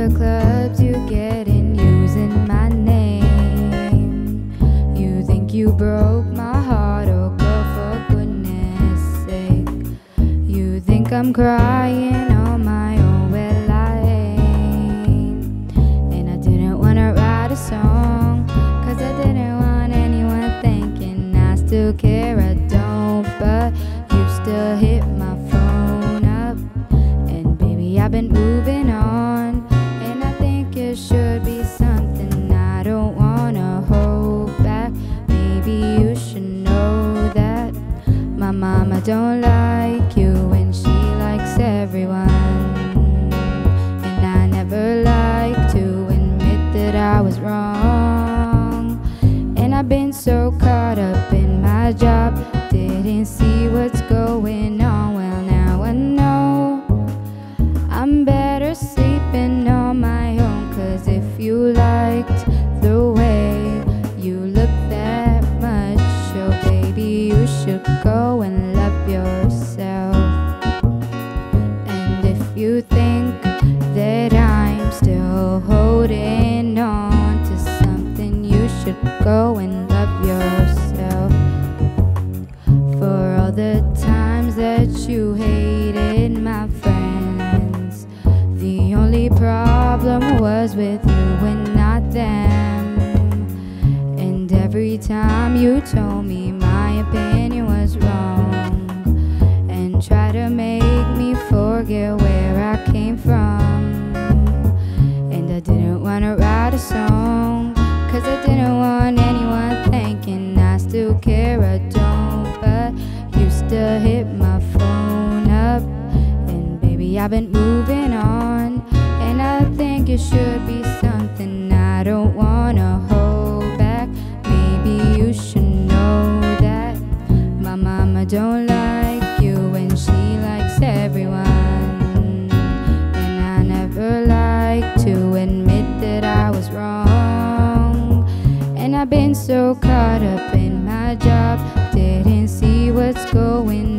the clubs you get in using my name. You think you broke my heart, oh girl, for goodness sake. You think I'm crying on my own, well I ain't. And I didn't wanna write a song, cause I didn't want anyone thinking I still care, I don't. But you still hit my phone up, and baby I've been moving on. And I think it should be something I don't wanna hold back. Maybe you should know that my mama don't like you and she likes everyone. And I never like to admit that I was wrong. And I've been so caught up in my job, didn't see what's going on. Well, now I know I'm better sleeping on my own. Cause if you liked the way you look that much, oh baby, you should go and love yourself. And if you think that I'm still holding on to something, you should go and love yourself. For all the times that you hated my friends, the only problem was with you and not them. And every time you told me my opinion was wrong, and tried to make me forget where I came from. And I didn't wanna write a song, cause I didn't want anyone thinking I still care, I don't. But you still hit my phone up, and baby I've been moving on. And I think it should be something I don't wanna hold back. Maybe you should know that my mama don't like you and she likes everyone. And I never like to admit that I was wrong. And I've been so caught up in my job, didn't see what's going